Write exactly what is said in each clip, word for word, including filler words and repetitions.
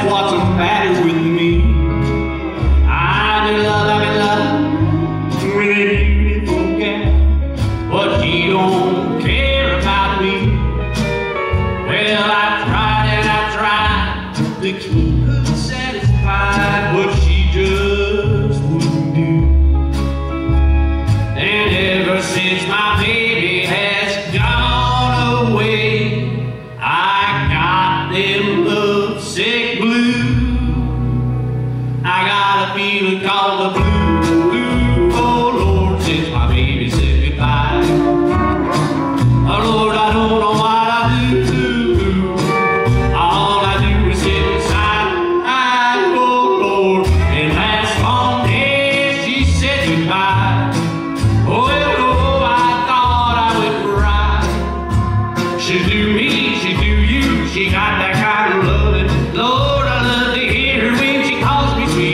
what's the matter with me. I'm in love, I'm in love with a beautiful gal, but she don't care about me. Well, I tried and I tried to keep her satisfied, but she just wouldn't do. And ever since my baby has gone away, I got them lovesick blues. I got a feeling called the blues. Oh Lord, since my baby said goodbye. Oh Lord, I don't know what I do. All I do is sit inside. Oh Lord, and last long day she said goodbye. Oh, oh, I thought I would cry. She do me, she do you, she got that kind of loving. Lord, I love to hear her when she calls me sweet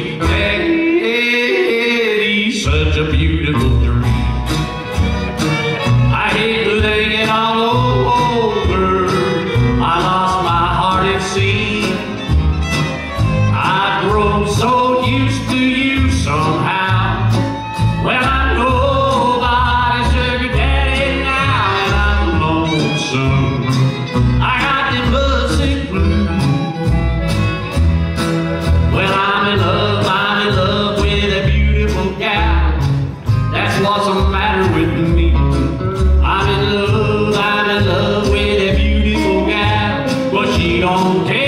lady. Such a beautiful dream. I hate to think it all over. I lost my heart, it seems. I've grown so used to you somehow. Well, I know nobody's sugar daddy now, and I'm lonesome. I got them lovesick blues. Well, I'm in love, I'm in love with a beautiful gal. That's what's the matter with me. I'm in love, I'm in love with a beautiful gal, but she don't care.